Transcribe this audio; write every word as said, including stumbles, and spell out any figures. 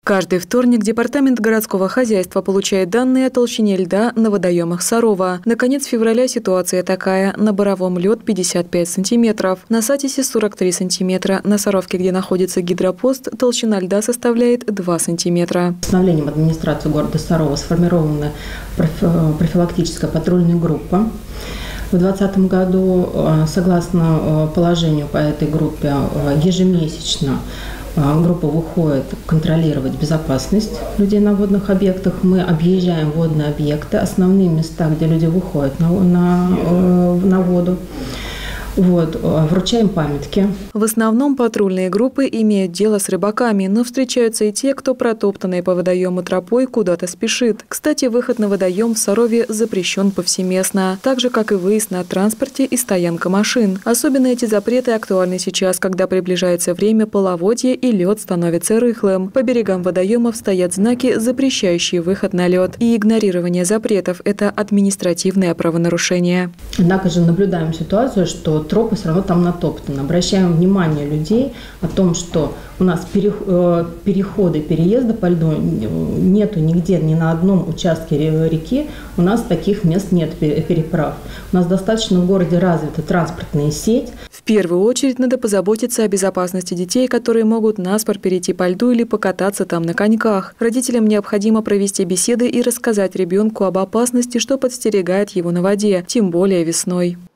Каждый вторник Департамент городского хозяйства получает данные о толщине льда на водоемах Сарова. На конец февраля ситуация такая. На Боровом лед пятьдесят пять сантиметров, на Сатисе сорок три сантиметра, на Саровке, где находится гидропост, толщина льда составляет два сантиметра. Постановлением администрации города Сарова сформирована профилактическая патрульная группа. В две тысячи двадцатом году, согласно положению по этой группе, ежемесячно группа выходит контролировать безопасность людей на водных объектах. Мы объезжаем водные объекты, основные места, где люди выходят на, на, на воду. Вот, вручаем памятки. В основном патрульные группы имеют дело с рыбаками, но встречаются и те, кто протоптанной по водоему тропой куда-то спешит. Кстати, выход на водоем в Сарове запрещен повсеместно, так же, как и выезд на транспорте и стоянка машин. Особенно эти запреты актуальны сейчас, когда приближается время половодья и лед становится рыхлым. По берегам водоемов стоят знаки, запрещающие выход на лед. И игнорирование запретов – это административное правонарушение. Однако же наблюдаем ситуацию, что тропы все равно там натоптаны. Обращаем внимание людей о том, что у нас переходы, переезда по льду нету нигде, ни на одном участке реки. У нас таких мест нет переправ. У нас достаточно в городе развита транспортная сеть. В первую очередь надо позаботиться о безопасности детей, которые могут наспор перейти по льду или покататься там на коньках. Родителям необходимо провести беседы и рассказать ребенку об опасности, что подстерегает его на воде, тем более весной.